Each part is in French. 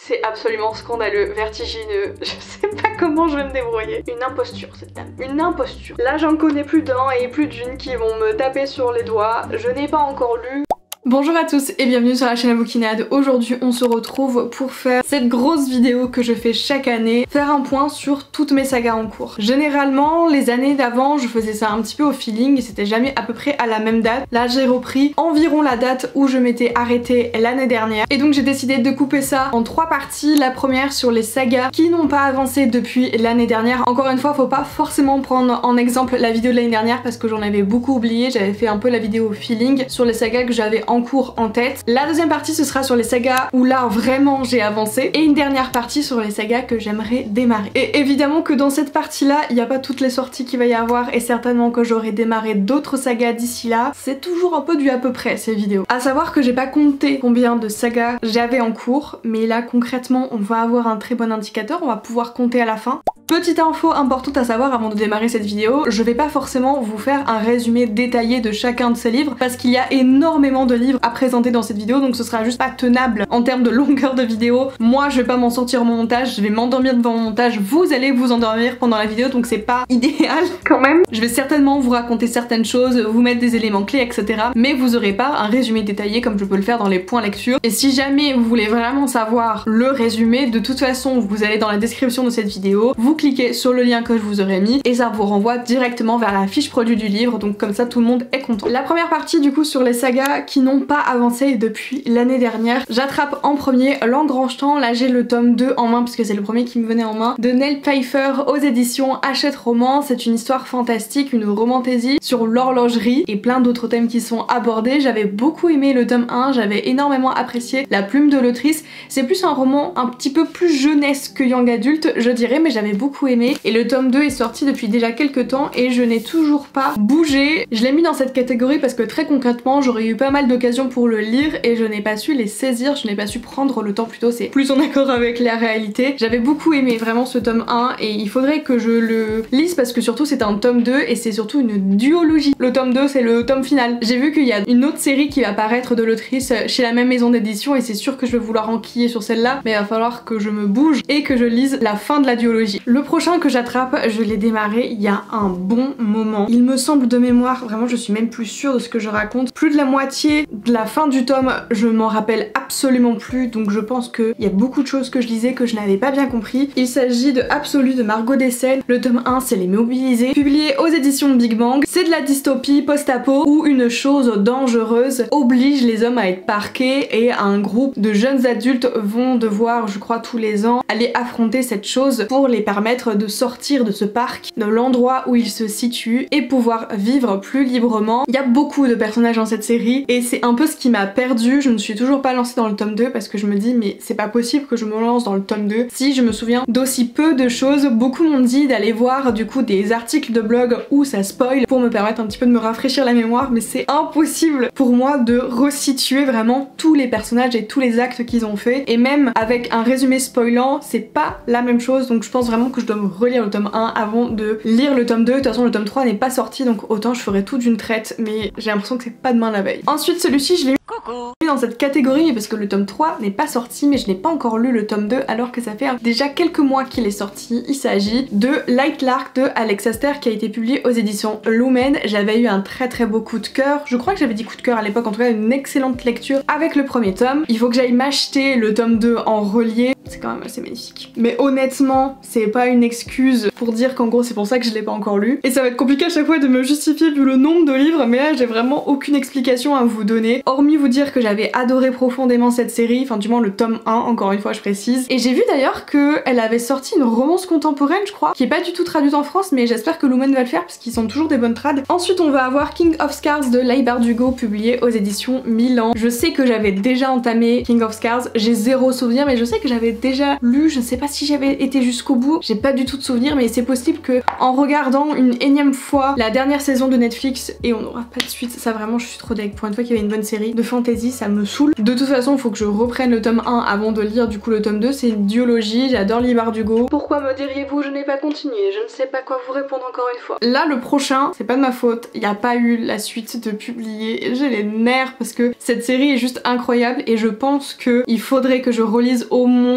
C'est absolument scandaleux, vertigineux, je sais pas comment je vais me débrouiller. Une imposture cette dame, une imposture. Là j'en connais plus d'un et plus d'une qui vont me taper sur les doigts, je n'ai pas encore lu. Bonjour à tous et bienvenue sur la chaîne Aboukinade. Aujourd'hui on se retrouve pour faire cette grosse vidéo que je fais chaque année, faire un point sur toutes mes sagas en cours. Généralement les années d'avant je faisais ça un petit peu au feeling et c'était jamais à peu près à la même date. Là j'ai repris environ la date où je m'étais arrêtée l'année dernière et donc j'ai décidé de couper ça en 3 parties. La première sur les sagas qui n'ont pas avancé depuis l'année dernière. Encore une fois faut pas forcément prendre en exemple la vidéo de l'année dernière parce que j'en avais beaucoup oublié, j'avais fait un peu la vidéo au feeling sur les sagas que j'avais en cours en tête. La deuxième partie ce sera sur les sagas où là vraiment j'ai avancé et une dernière partie sur les sagas que j'aimerais démarrer. Et évidemment que dans cette partie là il n'y a pas toutes les sorties qu'il va y avoir et certainement que j'aurai démarré d'autres sagas d'ici là. C'est toujours un peu du à peu près ces vidéos. À savoir que j'ai pas compté combien de sagas j'avais en cours mais là concrètement on va avoir un très bon indicateur, on va pouvoir compter à la fin. Petite info importante à savoir avant de démarrer cette vidéo, je vais pas forcément vous faire un résumé détaillé de chacun de ces livres parce qu'il y a énormément de livres à présenter dans cette vidéo donc ce sera juste pas tenable en termes de longueur de vidéo. Moi je vais pas m'en sortir au montage, je vais m'endormir devant mon montage, vous allez vous endormir pendant la vidéo donc c'est pas idéal quand même. Je vais certainement vous raconter certaines choses, vous mettre des éléments clés etc. mais vous aurez pas un résumé détaillé comme je peux le faire dans les points lecture. Et si jamais vous voulez vraiment savoir le résumé, de toute façon vous allez dans la description de cette vidéo, vous cliquez sur le lien que je vous aurai mis et ça vous renvoie directement vers la fiche produit du livre donc comme ça tout le monde est content. La première partie du coup sur les sagas qui n'ont pas avancé depuis l'année dernière, j'attrape en premier L'Engrangement. Là j'ai le tome 2 en main puisque c'est le premier qui me venait en main, de Nell Pfeiffer aux éditions Hachette Romans. C'est une histoire fantastique, une romantaisie sur l'horlogerie et plein d'autres thèmes qui sont abordés. J'avais beaucoup aimé le tome 1, j'avais énormément apprécié la plume de l'autrice. C'est plus un roman un petit peu plus jeunesse que young adulte je dirais, mais j'avais beaucoup aimé et le tome 2 est sorti depuis déjà quelques temps et je n'ai toujours pas bougé. Je l'ai mis dans cette catégorie parce que très concrètement j'aurais eu pas mal d'occasions pour le lire et je n'ai pas su les saisir, je n'ai pas su prendre le temps, plutôt c'est plus en accord avec la réalité. J'avais beaucoup aimé vraiment ce tome 1 et il faudrait que je le lise parce que surtout c'est un tome 2 et c'est surtout une duologie. Le tome 2 c'est le tome final. J'ai vu qu'il y a une autre série qui va paraître de l'autrice chez la même maison d'édition et c'est sûr que je vais vouloir enquiller sur celle-là mais il va falloir que je me bouge et que je lise la fin de la duologie. Le prochain que j'attrape, je l'ai démarré il y a un bon moment. Il me semble de mémoire, vraiment je suis même plus sûre de ce que je raconte, plus de la moitié de la fin du tome je m'en rappelle absolument plus donc je pense qu'il y a beaucoup de choses que je lisais que je n'avais pas bien compris. Il s'agit de Absolu de Margot Dessel. Le tome 1 c'est Les Mobilisés, publié aux éditions Big Bang. C'est de la dystopie post-apo où une chose dangereuse oblige les hommes à être parqués et un groupe de jeunes adultes vont devoir, je crois tous les ans, aller affronter cette chose pour les permettre de sortir de ce parc, de l'endroit où ils se situent et pouvoir vivre plus librement. Il y a beaucoup de personnages dans cette série et c'est un peu ce qui m'a perdue. Je ne suis toujours pas lancée dans le tome 2 parce que je me dis mais c'est pas possible que je me lance dans le tome 2 si je me souviens d'aussi peu de choses. Beaucoup m'ont dit d'aller voir du coup des articles de blog où ça spoil pour me permettre un petit peu de me rafraîchir la mémoire mais c'est impossible pour moi de resituer vraiment tous les personnages et tous les actes qu'ils ont fait et même avec un résumé spoilant c'est pas la même chose donc je pense vraiment que je dois me relire le tome 1 avant de lire le tome 2. De toute façon le tome 3 n'est pas sorti donc autant je ferai tout d'une traite mais j'ai l'impression que c'est pas demain la veille. Ensuite celui-ci je l'ai mis dans cette catégorie parce que le tome 3 n'est pas sorti mais je n'ai pas encore lu le tome 2 alors que ça fait déjà quelques mois qu'il est sorti. Il s'agit de Light Lark de Alex Aster qui a été publié aux éditions Lumen. J'avais eu un très beau coup de cœur, je crois que j'avais dit coup de cœur à l'époque, en tout cas une excellente lecture avec le premier tome. Il faut que j'aille m'acheter le tome 2 en relié, c'est quand même assez magnifique. Mais honnêtement c'est pas une excuse pour dire qu'en gros c'est pour ça que je l'ai pas encore lu. Et ça va être compliqué à chaque fois de me justifier vu le nombre de livres mais là j'ai vraiment aucune explication à vous donner hormis vous dire que j'avais adoré profondément cette série, enfin du moins le tome 1 encore une fois je précise. Et j'ai vu d'ailleurs qu'elle avait sorti une romance contemporaine je crois, qui est pas du tout traduite en France mais j'espère que Lumen va le faire parce qu'ils sont toujours des bonnes trades. Ensuite on va avoir King of Scars de Leigh Bardugo publié aux éditions Milan. Je sais que j'avais déjà entamé King of Scars, j'ai zéro souvenir mais je sais que j'avais déjà lu, je sais pas si j'avais été jusqu'au bout, j'ai pas du tout de souvenir mais c'est possible que en regardant une énième fois la dernière saison de Netflix et on n'aura pas de suite, ça vraiment je suis trop deg. Pour une fois qu'il y avait une bonne série de fantasy ça me saoule. De toute façon il faut que je reprenne le tome 1 avant de lire du coup le tome 2, c'est une duologie, j'adore Leigh Bardugo. Pourquoi me diriez-vous je n'ai pas continué, je ne sais pas quoi vous répondre encore une fois. Là le prochain, c'est pas de ma faute, il n'y a pas eu la suite de publier, j'ai les nerfs parce que cette série est juste incroyable et je pense que il faudrait que je relise au moins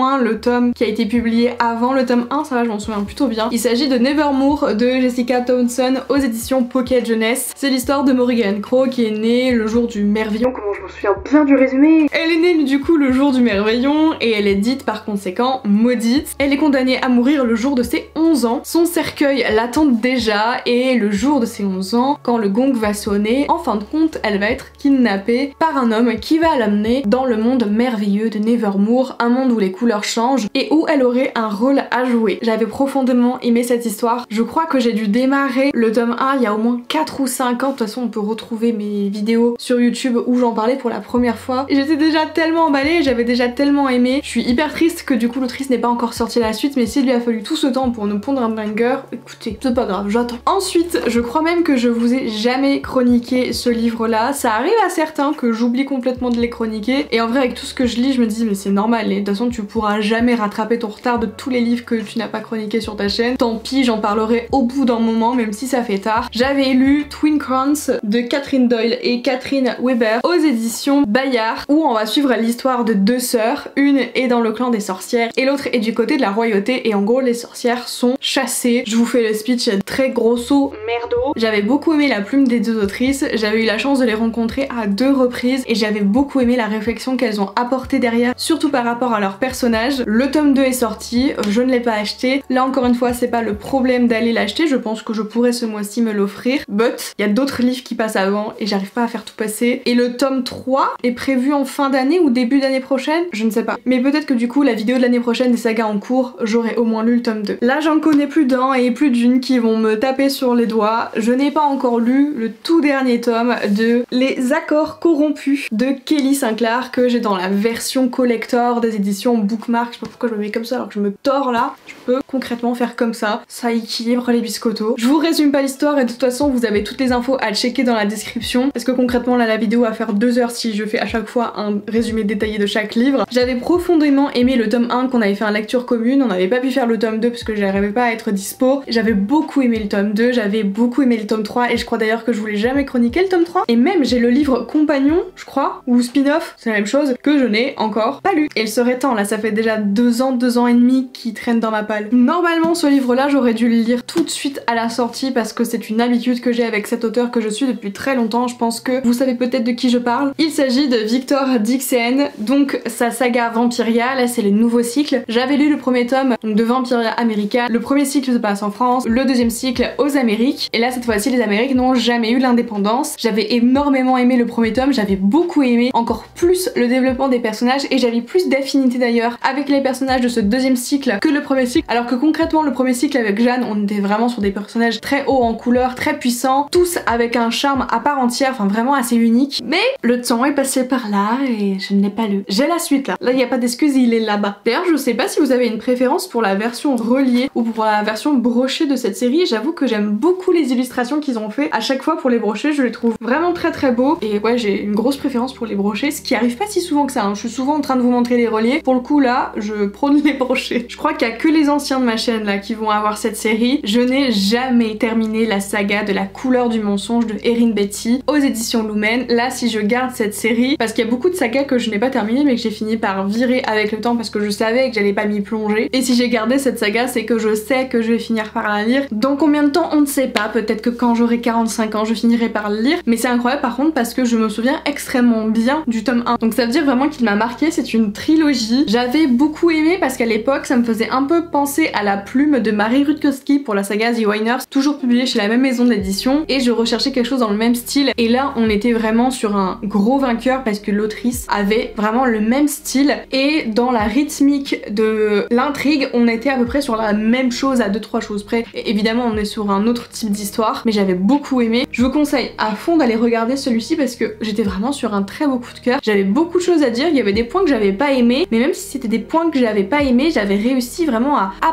moins le tome qui a été publié avant le tome 1, ça va, je m'en souviens plutôt bien. Il s'agit de Nevermore de Jessica Townsend aux éditions Pocket Jeunesse. C'est l'histoire de Morrigan Crow qui est née le jour du merveillon. Comment je me souviens bien du résumé. Elle est née du coup le jour du merveillon et elle est dite par conséquent maudite. Elle est condamnée à mourir le jour de ses 11 ans. Son cercueil l'attend déjà et le jour de ses 11 ans, quand le gong va sonner, en fin de compte, elle va être kidnappée par un homme qui va l'amener dans le monde merveilleux de Nevermore, un monde où les couleurs changent et où elle aurait un rôle à jouer. J'avais profondément aimé cette histoire. Je crois que j'ai dû démarrer le tome 1 il y a au moins 4 ou 5 ans. De toute façon, on peut retrouver mes vidéos sur YouTube où j'en parlais pour la première fois. Et j'étais déjà tellement emballée, j'avais déjà tellement aimé. Je suis hyper triste que du coup l'autrice n'ait pas encore sorti la suite, mais s'il lui a fallu tout ce temps pour nous pondre un banger, écoutez, c'est pas grave, j'attends. Ensuite, je crois même que je vous ai jamais chroniqué ce livre-là. Ça arrive à certains que j'oublie complètement de les chroniquer. Et en vrai, avec tout ce que je lis, je me dis, mais c'est normal. Et de toute façon, tu pourras jamais rattraper ton retard de tous les livres que tu n'as pas chroniqués sur ta chaîne. Tant pis, j'en parlerai au bout d'un moment, même si ça fait tard. J'avais lu Twin Crowns de Catherine Doyle et Catherine Weber aux éditions Bayard, où on va suivre l'histoire de deux sœurs. Une est dans le clan des sorcières et l'autre est du côté de la royauté. Et en gros, les sorcières sont chassées. Je vous fais le speech très grosso merdo. J'avais beaucoup aimé la plume des deux autrices. J'avais eu la chance de les rencontrer à 2 reprises et j'avais beaucoup aimé la réflexion qu'elles ont apportée derrière, surtout par rapport à leur personnage. Le tome 2 est sorti, je ne l'ai pas acheté. Là encore une fois, c'est pas le problème d'aller l'acheter, je pense que je pourrais ce mois-ci me l'offrir. But, il y a d'autres livres qui passent avant et j'arrive pas à faire tout passer. Et le tome 3 est prévu en fin d'année ou début d'année prochaine, je ne sais pas. Mais peut-être que du coup, la vidéo de l'année prochaine des sagas en cours, j'aurai au moins lu le tome 2. Là, j'en connais plus d'un et plus d'une qui vont me taper sur les doigts. Je n'ai pas encore lu le tout dernier tome de Les Accords corrompus de Kelly Sinclair que j'ai dans la version collector des éditions Bookmark. Je sais pas pourquoi je me mets comme ça alors que je me tords là. Je peux concrètement faire comme ça. Ça équilibre les biscottos. Je vous résume pas l'histoire et de toute façon vous avez toutes les infos à checker dans la description parce que concrètement là la vidéo va faire 2 heures si je fais à chaque fois un résumé détaillé de chaque livre. J'avais profondément aimé le tome 1 qu'on avait fait en lecture commune. On n'avait pas pu faire le tome 2 parce que j'arrivais pas à être dispo. J'avais beaucoup aimé le tome 2, j'avais beaucoup aimé le tome 3 et je crois d'ailleurs que je voulais jamais chroniquer le tome 3. Et même j'ai le livre compagnon, je crois, ou spin-off, c'est la même chose, que je n'ai encore pas lu. Et il serait temps, là ça fait déjà 2 ans et demi qui traîne dans ma palle. Normalement ce livre là j'aurais dû le lire tout de suite à la sortie parce que c'est une habitude que j'ai avec cet auteur que je suis depuis très longtemps. Je pense que vous savez peut-être de qui je parle. Il s'agit de Victor Dixon, donc sa saga Vampiria, là c'est le nouveau cycle. J'avais lu le premier tome donc, de Vampiria America, le premier cycle se passe en France, le deuxième cycle aux Amériques, et là cette fois-ci les Amériques n'ont jamais eu l'indépendance. J'avais énormément aimé le premier tome, j'avais beaucoup aimé encore plus le développement des personnages et j'avais plus d'affinité d'ailleurs avec les personnages de ce deuxième cycle que le premier cycle, alors que concrètement le premier cycle avec Jeanne on était vraiment sur des personnages très hauts en couleur, très puissants, tous avec un charme à part entière, enfin vraiment assez unique. Mais le temps est passé par là et je ne l'ai pas lu. J'ai la suite là, il n'y a pas d'excuse, il est là-bas. D'ailleurs je sais pas si vous avez une préférence pour la version reliée ou pour la version brochée de cette série. J'avoue que j'aime beaucoup les illustrations qu'ils ont fait à chaque fois pour les brochés, je les trouve vraiment très beaux et ouais j'ai une grosse préférence pour les brochés, ce qui arrive pas si souvent que ça, hein. Je suis souvent en train de vous montrer les reliés, pour le coup là je prône les brochés. Je crois qu'il y a que les anciens de ma chaîne là qui vont avoir cette série. Je n'ai jamais terminé la saga de la couleur du mensonge de Erin Betty aux éditions Lumen. Là si je garde cette série, parce qu'il y a beaucoup de sagas que je n'ai pas terminé mais que j'ai fini par virer avec le temps parce que je savais que j'allais pas m'y plonger, et si j'ai gardé cette saga c'est que je sais que je vais finir par la lire. Dans combien de temps on ne sait pas, peut-être que quand j'aurai 45 ans je finirai par le lire, mais c'est incroyable par contre parce que je me souviens extrêmement bien du tome 1, donc ça veut dire vraiment qu'il m'a marqué. C'est une trilogie, j'avais beaucoup aimé parce qu'à l'époque ça me faisait un peu penser à la plume de Marie Rutkowski pour la saga The Winers, toujours publiée chez la même maison d'édition, et je recherchais quelque chose dans le même style, et là on était vraiment sur un gros vainqueur parce que l'autrice avait vraiment le même style et dans la rythmique de l'intrigue on était à peu près sur la même chose à 2-3 choses près. Et évidemment on est sur un autre type d'histoire, mais j'avais beaucoup aimé. Je vous conseille à fond d'aller regarder celui-ci parce que j'étais vraiment sur un très beau coup de cœur. J'avais beaucoup de choses à dire, il y avait des points que j'avais pas aimé, mais même si c'était des points que j'avais pas aimé, j'avais réussi vraiment à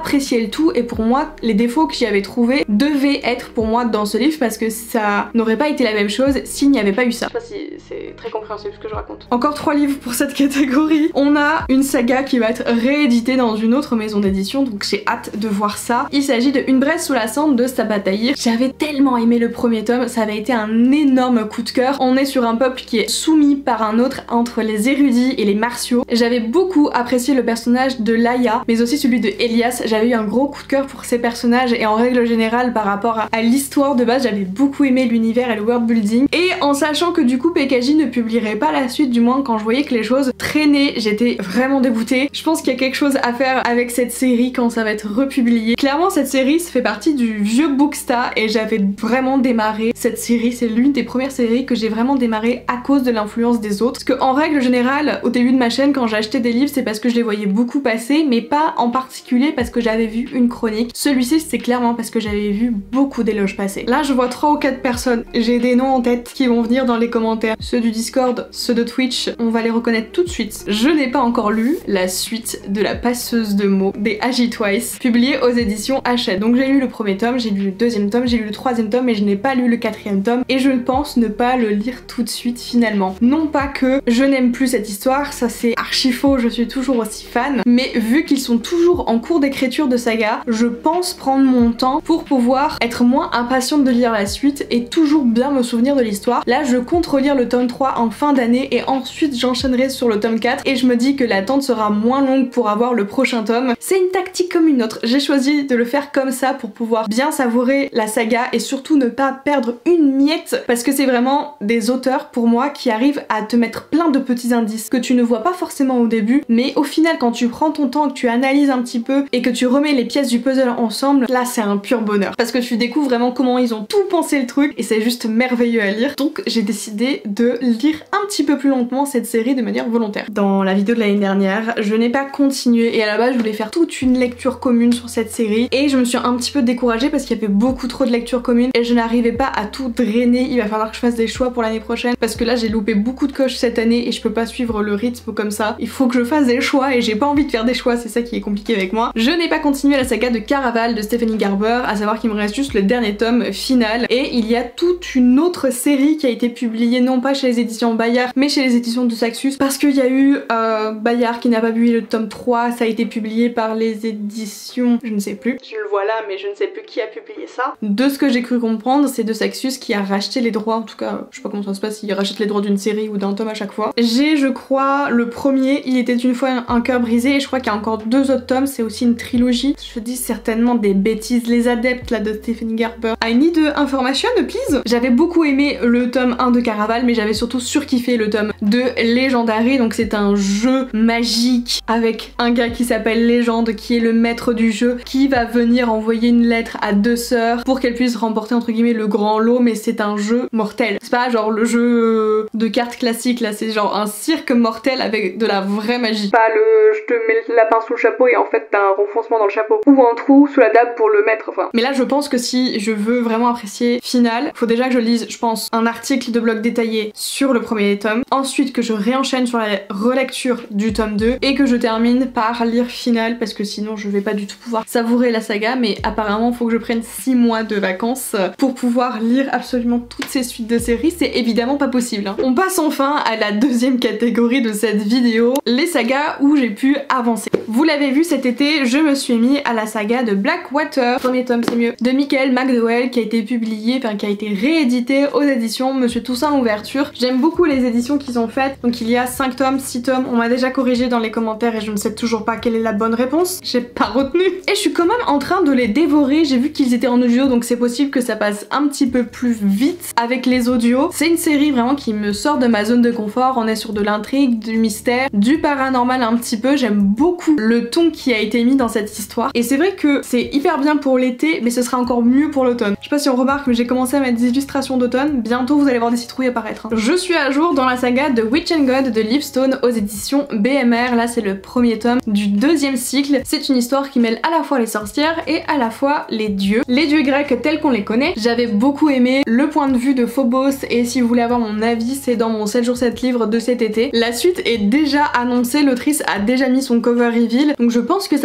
apprécié le tout et pour moi les défauts que j'y avais trouvés devaient être pour moi dans ce livre parce que ça n'aurait pas été la même chose s'il n'y avait pas eu ça. Je sais pas si c'est très compréhensible ce que je raconte. Encore 3 livres pour cette catégorie. On a une saga qui va être rééditée dans une autre maison d'édition, donc j'ai hâte de voir ça. Il s'agit de Une braise sous la cendre de Sabataïr. J'avais tellement aimé le premier tome, ça avait été un énorme coup de cœur. On est sur un peuple qui est soumis par un autre entre les érudits et les martiaux. J'avais beaucoup apprécié le personnage de Laia, mais aussi celui de Elias. J'avais eu un gros coup de cœur pour ces personnages et en règle générale par rapport à l'histoire de base, j'avais beaucoup aimé l'univers et le world building. Et en sachant que du coup PKJ ne publierait pas la suite, du moins quand je voyais que les choses traînaient, j'étais vraiment dégoûtée. Je pense qu'il y a quelque chose à faire avec cette série quand ça va être republié. Clairement cette série ça fait partie du vieux Booksta et j'avais vraiment démarré cette série, c'est l'une des premières séries que j'ai vraiment démarré à cause de l'influence des autres. Parce que en règle générale, au début de ma chaîne quand j'achetais des livres c'est parce que je les voyais beaucoup passer, mais pas en particulier parce que j'avais vu une chronique. Celui-ci c'est clairement parce que j'avais vu beaucoup d'éloges passer. Là je vois 3 ou 4 personnes, j'ai des noms en tête qui vont venir dans les commentaires. Ceux du Discord, ceux de Twitch, on va les reconnaître tout de suite. Je n'ai pas encore lu la suite de La passeuse de mots des Agi Twice, publiée aux éditions Hachette. Donc j'ai lu le premier tome, j'ai lu le deuxième tome, j'ai lu le troisième tome mais je n'ai pas lu le quatrième tome et je pense ne pas le lire tout de suite finalement. Non pas que je n'aime plus cette histoire, ça c'est archi faux, je suis toujours aussi fan, mais vu qu'ils sont toujours en cours d'écriture de saga, je pense prendre mon temps pour pouvoir être moins impatiente de lire la suite et toujours bien me souvenir de l'histoire. Là je compte relire le tome 3 en fin d'année et ensuite j'enchaînerai sur le tome 4 et je me dis que l'attente sera moins longue pour avoir le prochain tome. C'est une tactique comme une autre, j'ai choisi de le faire comme ça pour pouvoir bien savourer la saga et surtout ne pas perdre une miette parce que c'est vraiment des auteurs pour moi qui arrivent à te mettre plein de petits indices que tu ne vois pas forcément au début, mais au final quand tu prends ton temps, que tu analyses un petit peu et que tu remets les pièces du puzzle ensemble, là c'est un pur bonheur parce que tu découvres vraiment comment ils ont tout pensé le truc et c'est juste merveilleux à lire. Donc j'ai décidé de lire un petit peu plus lentement cette série de manière volontaire. Dans la vidéo de l'année dernière, je n'ai pas continué et à la base je voulais faire toute une lecture commune sur cette série et je me suis un petit peu découragée parce qu'il y avait beaucoup trop de lectures communes et je n'arrivais pas à tout drainer. Il va falloir que je fasse des choix pour l'année prochaine parce que là j'ai loupé beaucoup de coches cette année et je peux pas suivre le rythme comme ça. Il faut que je fasse des choix et j'ai pas envie de faire des choix, c'est ça qui est compliqué avec moi. Je n'ai pas continué la saga de Caraval de Stephanie Garber, à savoir qu'il me reste juste le dernier tome final et il y a toute une autre série qui a été publiée non pas chez les éditions Bayard mais chez les éditions de Saxus parce qu'il y a eu Bayard qui n'a pas publié le tome 3, ça a été publié par les éditions je ne sais plus, je le vois là mais je ne sais plus qui a publié ça. De ce que j'ai cru comprendre c'est de Saxus qui a racheté les droits, en tout cas je sais pas comment ça se passe, il rachète les droits d'une série ou d'un tome à chaque fois. J'ai je crois le premier, Il était une fois un cœur brisé et je crois qu'il y a encore 2 autres tomes, c'est aussi une trilogie. Je dis certainement des bêtises, les adeptes là de Stephanie Garber. I need information please. J'avais beaucoup aimé le tome 1 de Caraval mais j'avais surtout surkiffé le tome de Legendary, donc c'est un jeu magique avec un gars qui s'appelle Légende qui est le maître du jeu qui va venir envoyer une lettre à 2 sœurs pour qu'elles puissent remporter entre guillemets le grand lot, mais c'est un jeu mortel. C'est pas genre le jeu de cartes classique là, c'est genre un cirque mortel avec de la vraie magie. Pas le je te mets le lapin sous le chapeau et en fait t'as un renfoncement dans le chapeau ou un trou sous la table pour le mettre, enfin. Mais là je pense que si je veux vraiment apprécier Final, faut déjà que je lise je pense un article de blog détaillé sur le premier tome, ensuite que je réenchaîne sur la relecture du tome 2 et que je termine par lire Final parce que sinon je vais pas du tout pouvoir savourer la saga, mais apparemment faut que je prenne 6 mois de vacances pour pouvoir lire absolument toutes ces suites de séries, c'est évidemment pas possible hein. On passe enfin à la deuxième catégorie de cette vidéo, les sagas où j'ai pu avancer. Vous l'avez vu cet été, je me suis mis à la saga de Blackwater, premier tome c'est mieux, de Michael McDowell qui a été publié, enfin qui a été réédité aux éditions Monsieur Toussaint l'Ouverture. J'aime beaucoup les éditions qu'ils ont faites, donc il y a 5 tomes, 6 tomes, on m'a déjà corrigé dans les commentaires et je ne sais toujours pas quelle est la bonne réponse, j'ai pas retenu. Et je suis quand même en train de les dévorer, j'ai vu qu'ils étaient en audio donc c'est possible que ça passe un petit peu plus vite avec les audios. C'est une série vraiment qui me sort de ma zone de confort, on est sur de l'intrigue, du mystère, du paranormal un petit peu, j'aime beaucoup le ton qui a été mis dans cette histoire et c'est vrai que c'est hyper bien pour l'été mais ce sera encore mieux pour l'automne. Je sais pas si on remarque mais j'ai commencé à mettre des illustrations d'automne, bientôt vous allez voir des citrouilles apparaître hein. Je suis à jour dans la saga de Witch and God de Livestone aux éditions BMR, là c'est le premier tome du deuxième cycle. C'est une histoire qui mêle à la fois les sorcières et à la fois les dieux grecs tels qu'on les connaît. J'avais beaucoup aimé le point de vue de Phobos et si vous voulez avoir mon avis c'est dans mon 7 jours 7 livres de cet été. La suite est déjà annoncée, l'autrice a déjà mis son cover reveal donc je pense que ça va sortir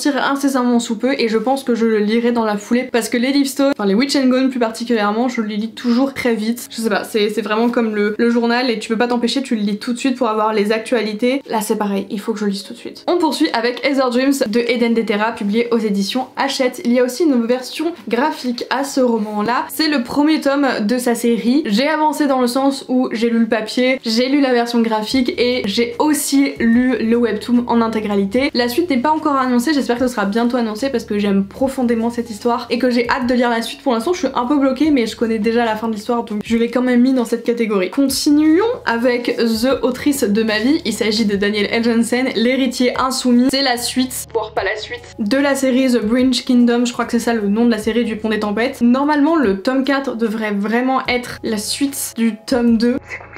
sortir incessamment sous peu et je pense que je le lirai dans la foulée parce que les Livestone, enfin les Witch and Gone plus particulièrement, je les lis toujours très vite. Je sais pas, c'est vraiment comme le journal et tu peux pas t'empêcher, tu le lis tout de suite pour avoir les actualités. Là c'est pareil, il faut que je lise tout de suite. On poursuit avec Heather Dreams de Eden Deterra, publié aux éditions Hachette. Il y a aussi une version graphique à ce roman là. C'est le premier tome de sa série. J'ai avancé dans le sens où j'ai lu le papier, j'ai lu la version graphique et j'ai aussi lu le webtoon en intégralité. La suite n'est pas encore annoncée, j'espère que ce sera bientôt annoncé parce que j'aime profondément cette histoire et que j'ai hâte de lire la suite. Pour l'instant je suis un peu bloquée mais je connais déjà la fin de l'histoire donc je l'ai quand même mis dans cette catégorie. Continuons avec The Autrice de ma vie. Il s'agit de Daniel L. Jensen, l'héritier insoumis. C'est la suite, voire pas la suite, de la série The Bridge Kingdom, je crois que c'est ça le nom de la série du Pont des Tempêtes. Normalement le tome 4 devrait vraiment être la suite du tome 2.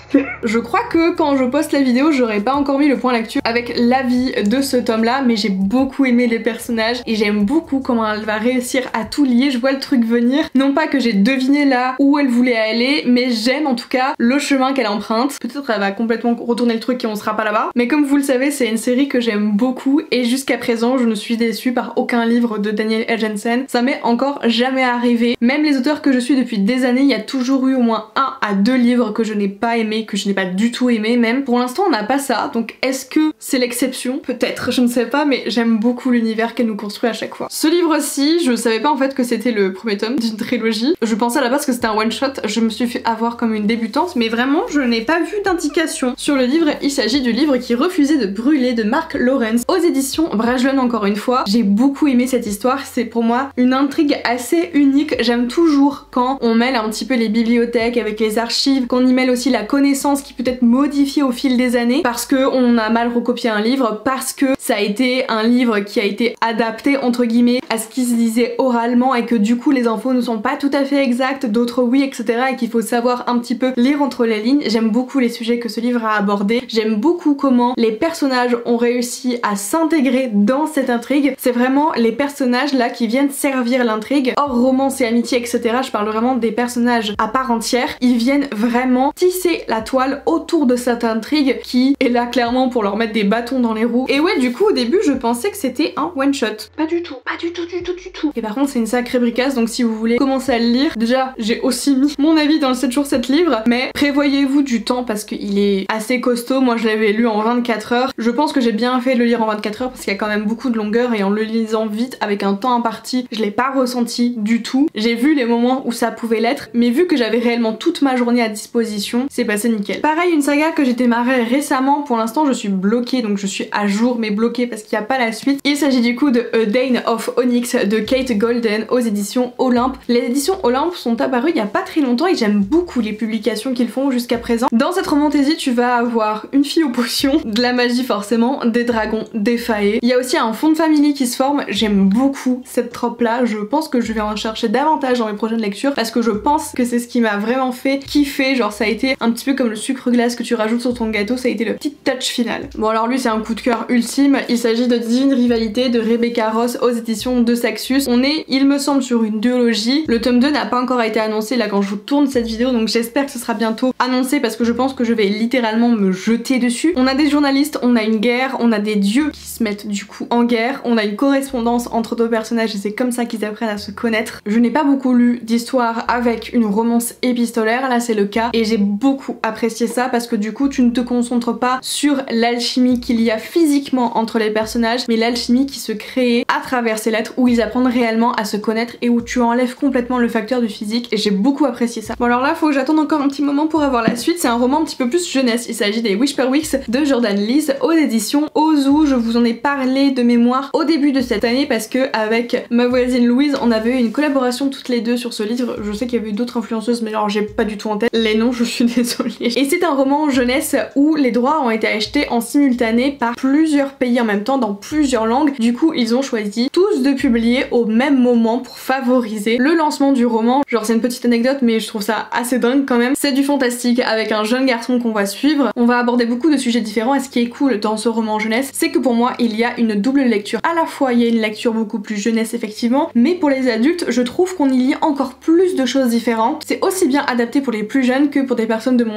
Je crois que quand je poste la vidéo j'aurais pas encore mis le point lecture avec l'avis de ce tome là, mais j'ai beaucoup aimé les personnages et j'aime beaucoup comment elle va réussir à tout lier. Je vois le truc venir, non pas que j'ai deviné là où elle voulait aller, mais j'aime en tout cas le chemin qu'elle emprunte. Peut-être elle va complètement retourner le truc et on sera pas là-bas, mais comme vous le savez c'est une série que j'aime beaucoup et jusqu'à présent je ne suis déçue par aucun livre de Daniel L. Jensen. Ça m'est encore jamais arrivé. Même les auteurs que je suis depuis des années, il y a toujours eu au moins 1 à 2 livres que je n'ai pas aimé, que je n'ai pas du tout aimé même. Pour l'instant on n'a pas ça, donc est-ce que c'est l'exception? Peut-être, je ne sais pas, mais j'aime beaucoup l'univers qu'elle nous construit à chaque fois. Ce livre-ci, je savais pas en fait que c'était le premier tome d'une trilogie. Je pensais à la base que c'était un one-shot, je me suis fait avoir comme une débutante, mais vraiment je n'ai pas vu d'indication sur le livre. Il s'agit du livre qui refusait de brûler de Mark Lawrence aux éditions Brajlon encore une fois. J'ai beaucoup aimé cette histoire, c'est pour moi une intrigue assez unique. J'aime toujours quand on mêle un petit peu les bibliothèques avec les archives, qu'on y mêle aussi la connaissance qui peut être modifiée au fil des années parce que on a mal recopié un livre, parce que ça a été un livre qui a été adapté entre guillemets à ce qui se disait oralement et que du coup les infos ne sont pas tout à fait exactes, d'autres oui, etc. et qu'il faut savoir un petit peu lire entre les lignes. J'aime beaucoup les sujets que ce livre a abordés, j'aime beaucoup comment les personnages ont réussi à s'intégrer dans cette intrigue. C'est vraiment les personnages là qui viennent servir l'intrigue, hors romance et amitié, etc. Je parle vraiment des personnages à part entière. Ils viennent vraiment tisser la toile autour de cette intrigue qui est là clairement pour leur mettre des bâtons dans les roues. Et ouais, du coup au début je pensais que c'était un one shot. Pas du tout, pas du tout, du tout, du tout. Et par contre c'est une sacrée bricasse, donc si vous voulez commencer à le lire, déjà j'ai aussi mis mon avis dans le 7 jours 7 livres, mais prévoyez-vous du temps parce qu'il est assez costaud. Moi je l'avais lu en 24 heures. Je pense que j'ai bien fait de le lire en 24 heures parce qu'il y a quand même beaucoup de longueur et en le lisant vite avec un temps imparti, je l'ai pas ressenti du tout. J'ai vu les moments où ça pouvait l'être, mais vu que j'avais réellement toute ma journée à disposition, c'est passé nickel. Pareil, une saga que j'ai démarré récemment, pour l'instant je suis bloquée, donc je suis à jour mais bloquée parce qu'il n'y a pas la suite. Il s'agit du coup de A Dane of Onyx de Kate Golden aux éditions Olympe. Les éditions Olympe sont apparues il y a pas très longtemps et j'aime beaucoup les publications qu'ils font jusqu'à présent. Dans cette romantaisie tu vas avoir une fille aux potions, de la magie forcément, des dragons, des faées. Il y a aussi un fond de famille qui se forme, j'aime beaucoup cette trope là, je pense que je vais en chercher davantage dans mes prochaines lectures parce que je pense que c'est ce qui m'a vraiment fait kiffer, genre ça a été un petit peu comme le sucre glace que tu rajoutes sur ton gâteau, ça a été le petit touch final. Bon alors lui c'est un coup de cœur ultime, il s'agit de Divine Rivalité de Rebecca Ross aux éditions de Saxus. On est, il me semble, sur une duologie. Le tome 2 n'a pas encore été annoncé là quand je vous tourne cette vidéo, donc j'espère que ce sera bientôt annoncé parce que je pense que je vais littéralement me jeter dessus. On a des journalistes, on a une guerre, on a des dieux qui se mettent du coup en guerre, on a une correspondance entre deux personnages et c'est comme ça qu'ils apprennent à se connaître. Je n'ai pas beaucoup lu d'histoires avec une romance épistolaire, là c'est le cas et j'ai beaucoup apprécié ça parce que du coup tu ne te concentres pas sur l'alchimie qu'il y a physiquement entre les personnages mais l'alchimie qui se crée à travers ces lettres où ils apprennent réellement à se connaître et où tu enlèves complètement le facteur du physique et j'ai beaucoup apprécié ça. Bon alors là faut que j'attende encore un petit moment pour avoir la suite, c'est un roman un petit peu plus jeunesse, il s'agit des Whisperwicks de Jordan Lees aux éditions Ozu. Je vous en ai parlé de mémoire au début de cette année parce que avec ma voisine Louise on avait eu une collaboration toutes les deux sur ce livre. Je sais qu'il y avait eu d'autres influenceuses mais alors j'ai pas du tout en tête les noms, je suis désolée. Et c'est un roman jeunesse où les droits ont été achetés en simultané par plusieurs pays en même temps dans plusieurs langues. Du coup ils ont choisi tous de publier au même moment pour favoriser le lancement du roman. Genre c'est une petite anecdote mais je trouve ça assez dingue quand même. C'est du fantastique avec un jeune garçon qu'on va suivre. On va aborder beaucoup de sujets différents et ce qui est cool dans ce roman jeunesse c'est que pour moi il y a une double lecture. À la fois il y a une lecture beaucoup plus jeunesse effectivement, mais pour les adultes je trouve qu'on y lit encore plus de choses différentes. C'est aussi bien adapté pour les plus jeunes que pour des personnes de mon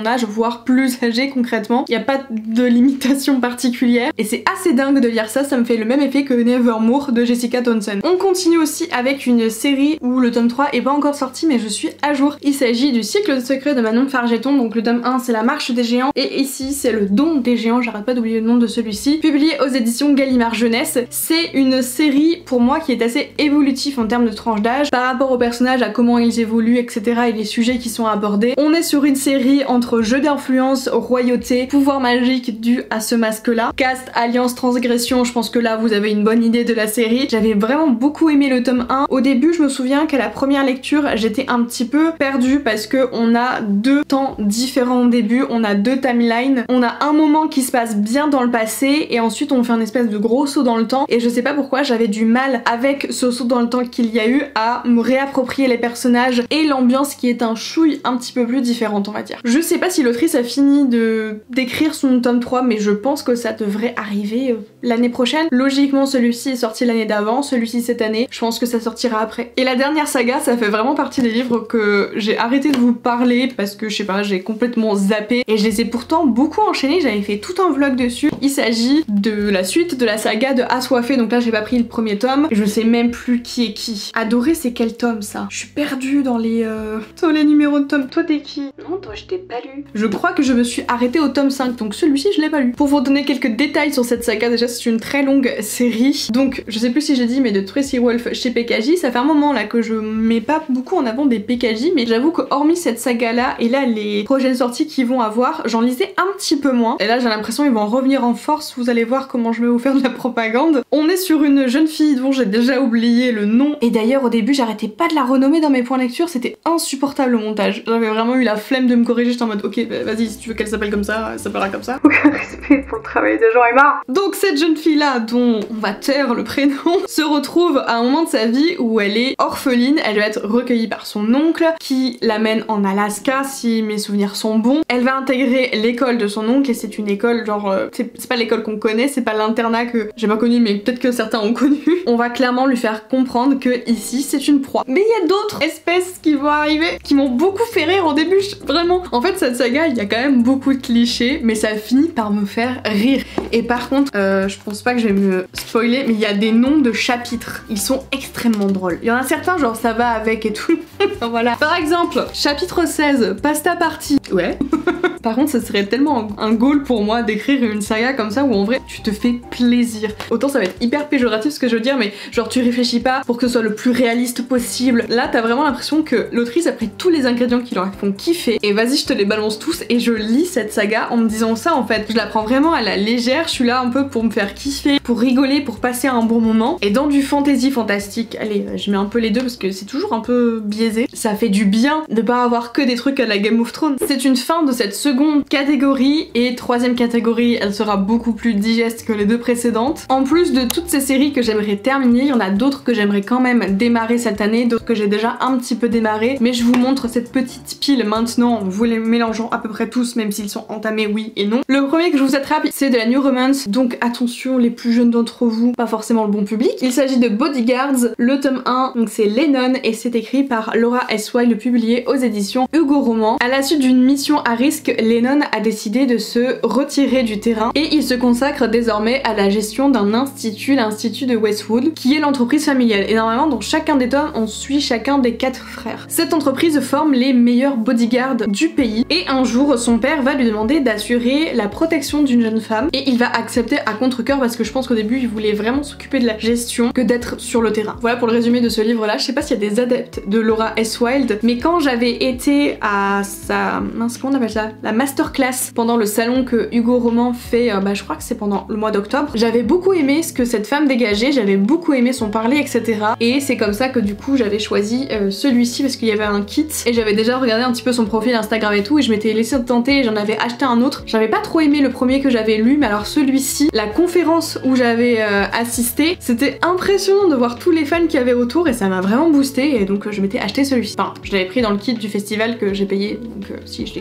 mon âge, voire plus âgé concrètement. Il n'y a pas de limitation particulière et c'est assez dingue de lire ça, ça me fait le même effet que Nevermore de Jessica Townsend. On continue aussi avec une série où le tome 3 est pas encore sorti mais je suis à jour. Il s'agit du cycle de secrets de Manon Fargeton, donc le tome 1 c'est la marche des géants et ici c'est le don des géants, j'arrête pas d'oublier le nom de celui-ci, publié aux éditions Gallimard Jeunesse. C'est une série pour moi qui est assez évolutive en termes de tranche d'âge par rapport aux personnages, à comment ils évoluent, etc. et les sujets qui sont abordés. On est sur une série entre jeu d'influence, royauté, pouvoir magique dû à ce masque-là, caste, alliance, transgression. Je pense que là vous avez une bonne idée de la série. J'avais vraiment beaucoup aimé le tome 1. Au début je me souviens qu'à la première lecture j'étais un petit peu perdue parce que on a deux temps différents au début, on a deux timelines, on a un moment qui se passe bien dans le passé et ensuite on fait un espèce de gros saut dans le temps et je sais pas pourquoi j'avais du mal avec ce saut dans le temps qu'il y a eu à me réapproprier les personnages et l'ambiance qui est un chouille un petit peu plus différente on va dire. Je sais pas si l'autrice a fini d'écrire son tome 3 mais je pense que ça devrait arriver l'année prochaine. Logiquement celui-ci est sorti l'année d'avant, celui-ci cette année, je pense que ça sortira après. Et la dernière saga ça fait vraiment partie des livres que j'ai arrêté de vous parler parce que je sais pas, j'ai complètement zappé et je les ai pourtant beaucoup enchaînés, j'avais fait tout un vlog dessus. Il s'agit de la suite de la saga de Assoiffé, donc là j'ai pas pris le premier tome, je sais même plus qui est qui. Adoré c'est quel tome ça? Je suis perdue dans les numéros de tome. Toi t'es qui? Non toi je t'ai pas lu. Je crois que je me suis arrêtée au tome 5 donc celui-ci je l'ai pas lu. Pour vous donner quelques détails sur cette saga, déjà c'est une très longue série, donc je sais plus si j'ai dit mais de Tracy Wolf chez PKJ, ça fait un moment là que je mets pas beaucoup en avant des PKJ mais j'avoue que hormis cette saga là et là les prochaines sorties qu'ils vont avoir, j'en lisais un petit peu moins et là j'ai l'impression qu'ils vont en revenir en force, vous allez voir comment je vais vous faire de la propagande. On est sur une jeune fille dont j'ai déjà oublié le nom et d'ailleurs au début j'arrêtais pas de la renommer dans mes points lecture, c'était insupportable au montage, j'avais vraiment eu la flemme de me corriger, j'étais en mode ok bah, vas-y si tu veux qu'elle s'appelle comme ça, elle s'appellera comme ça. Aucun respect pour le travail de Jean-Aimar. Donc cette jeune fille là dont on va taire le prénom se retrouve à un moment de sa vie où elle est orpheline, elle va être recueillie par son oncle qui l'amène en Alaska si mes souvenirs sont bons. Elle va intégrer l'école de son oncle et c'est une école genre c'est pas l'école qu'on connaît, c'est pas l'internat que j'ai pas connu mais peut-être que certains ont connu. On va clairement lui faire comprendre que ici c'est une proie. Mais il y a d'autres espèces qui vont arriver qui m'ont beaucoup fait rire au début, vraiment. En fait cette saga il y a quand même beaucoup de clichés mais ça finit par me faire rire. Et par contre je pense pas que je vais me spoiler mais il y a des noms de chapitres, ils sont extrêmement drôles. Il y en a certains genre ça va avec et tout. Voilà. Par exemple chapitre 16 Pasta Party. Ouais. Par contre, ce serait tellement un goal pour moi d'écrire une saga comme ça où en vrai tu te fais plaisir. Autant ça va être hyper péjoratif ce que je veux dire, mais genre tu réfléchis pas pour que ce soit le plus réaliste possible. Là, t'as vraiment l'impression que l'autrice a pris tous les ingrédients qui leur font kiffer et vas-y, je te les balance tous et je lis cette saga en me disant ça en fait. Je la prends vraiment à la légère, je suis là un peu pour me faire kiffer, pour rigoler, pour passer un bon moment. Et dans du fantasy fantastique, allez, je mets un peu les deux parce que c'est toujours un peu biaisé. Ça fait du bien de pas avoir que des trucs à la Game of Thrones. C'est une fin de cette seconde catégorie et troisième catégorie, elle sera beaucoup plus digeste que les deux précédentes. En plus de toutes ces séries que j'aimerais terminer, il y en a d'autres que j'aimerais quand même démarrer cette année, d'autres que j'ai déjà un petit peu démarré, mais je vous montre cette petite pile maintenant, vous les mélangeant à peu près tous, même s'ils sont entamés oui et non. Le premier que je vous attrape, c'est de la New Romance, donc attention les plus jeunes d'entre vous, pas forcément le bon public. Il s'agit de Bodyguards, le tome 1, donc c'est Lennon et c'est écrit par Laura S. Wilde, publié aux éditions Hugo Roman. À la suite d'une mission à risque, Lennon a décidé de se retirer du terrain et il se consacre désormais à la gestion d'un institut, l'institut de Westwood, qui est l'entreprise familiale. Et normalement dans chacun des tomes, on suit chacun des 4 frères. Cette entreprise forme les meilleurs bodyguards du pays et un jour son père va lui demander d'assurer la protection d'une jeune femme et il va accepter à contre-cœur parce que je pense qu'au début il voulait vraiment s'occuper de la gestion que d'être sur le terrain. Voilà pour le résumé de ce livre là. Je sais pas s'il y a des adeptes de Laura S. Wilde, mais quand j'avais été à sa... mince, comment on appelle ça, la masterclass pendant le salon que Hugo Roman fait, je crois que c'est pendant le mois d'octobre, j'avais beaucoup aimé ce que cette femme dégageait, j'avais beaucoup aimé son parler, etc. Et c'est comme ça que du coup j'avais choisi celui-ci parce qu'il y avait un kit et j'avais déjà regardé un petit peu son profil Instagram et tout et je m'étais laissé tenter et j'en avais acheté un autre. J'avais pas trop aimé le premier que j'avais lu, mais alors celui-ci, la conférence où j'avais assisté, c'était impressionnant de voir tous les fans qu'il y avait autour et ça m'a vraiment boosté et donc je m'étais acheté celui-ci. Enfin, je l'avais pris dans le kit du festival que j'ai payé, donc si je l'ai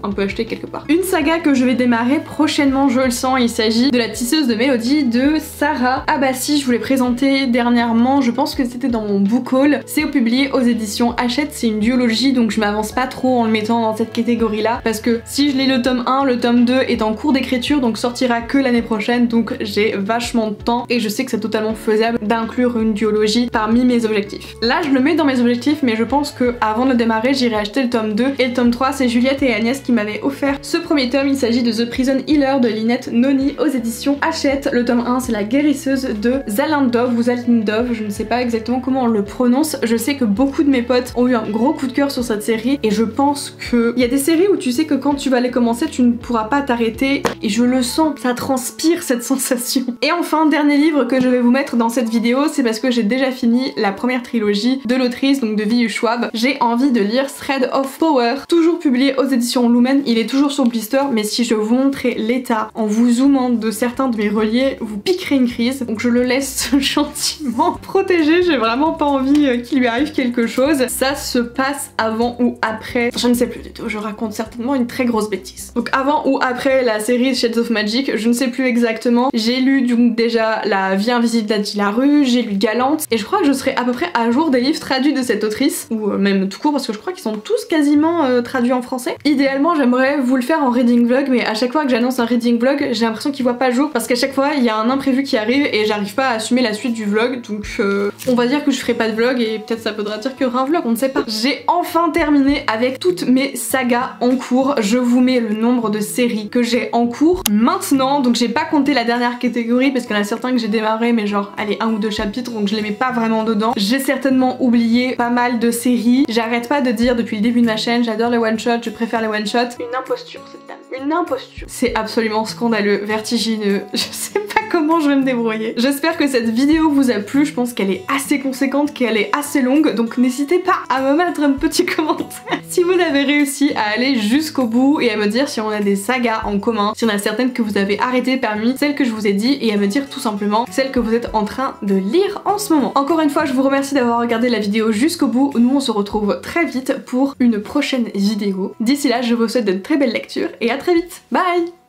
un peu acheté quelque part. Une saga que je vais démarrer prochainement, je le sens, il s'agit de La tisseuse de mélodie de Sarah Abbasi. Je vous l'ai présenté dernièrement, je pense que c'était dans mon book haul. C'est publié aux éditions Hachette, c'est une duologie, donc je m'avance pas trop en le mettant dans cette catégorie là, parce que si je lis le tome 1, le tome 2 est en cours d'écriture, donc sortira que l'année prochaine, donc j'ai vachement de temps et je sais que c'est totalement faisable d'inclure une duologie parmi mes objectifs. Là je le mets dans mes objectifs, mais je pense que avant de le démarrer j'irai acheter le tome 2 et le tome 3. C'est Juliette et Agnès qui m'avaient offert ce premier tome, il s'agit de The Prison Healer de Lynette Noni aux éditions Hachette. Le tome 1 c'est La guérisseuse de Zalindov ou Zalindov, je ne sais pas exactement comment on le prononce. Je sais que beaucoup de mes potes ont eu un gros coup de cœur sur cette série et je pense que il y a des séries où tu sais que quand tu vas les commencer tu ne pourras pas t'arrêter, et je le sens, ça transpire cette sensation. Et enfin, dernier livre que je vais vous mettre dans cette vidéo, c'est parce que j'ai déjà fini la première trilogie de l'autrice, donc de V.U. Schwab. J'ai envie de lire Thread of Power, toujours publié aux éditions Lumen. Il est toujours sur blister, mais si je vous montrais l'état en vous zoomant de certains de mes reliés, vous piquerez une crise. Donc je le laisse gentiment protégé, j'ai vraiment pas envie qu'il lui arrive quelque chose. Ça se passe avant ou après, je ne sais plus du tout, je raconte certainement une très grosse bêtise. Donc avant ou après la série Shades of Magic, je ne sais plus exactement. J'ai lu donc déjà La vie invisible d'Adji Larue, j'ai lu Galante, et je crois que je serai à peu près à jour des livres traduits de cette autrice, ou même tout court, parce que je crois qu'ils sont tous quasiment traduits en français. Idéalement j'aimerais vous le faire en reading vlog, mais à chaque fois que j'annonce un reading vlog, j'ai l'impression qu'il voit pas le jour, parce qu'à chaque fois il y a un imprévu qui arrive et j'arrive pas à assumer la suite du vlog, donc on va dire que je ferai pas de vlog, et peut-être ça voudra dire qu'il y aura un vlog, on ne sait pas. J'ai enfin terminé avec toutes mes sagas en cours. Je vous mets le nombre de séries que j'ai en cours maintenant, donc j'ai pas compté la dernière catégorie parce qu'il y en a certains que j'ai démarré mais genre allez 1 ou 2 chapitres, donc je les mets pas vraiment dedans. J'ai certainement oublié pas mal de séries. J'arrête pas de dire depuis le début de ma chaîne, j'adore les one shot, je préfère les one shot. Une imposture cette dame, une imposture. C'est absolument scandaleux, vertigineux, je sais pas comment je vais me débrouiller. J'espère que cette vidéo vous a plu, je pense qu'elle est assez conséquente, qu'elle est assez longue, donc n'hésitez pas à me mettre un petit commentaire si vous avez réussi à aller jusqu'au bout, et à me dire si on a des sagas en commun, si on a certaines que vous avez arrêtées parmi celles que je vous ai dit, et à me dire tout simplement celles que vous êtes en train de lire en ce moment. Encore une fois, je vous remercie d'avoir regardé la vidéo jusqu'au bout. Nous on se retrouve très vite pour une prochaine vidéo. D'ici là, je vous souhaite de très belles lectures et à très vite. Bye!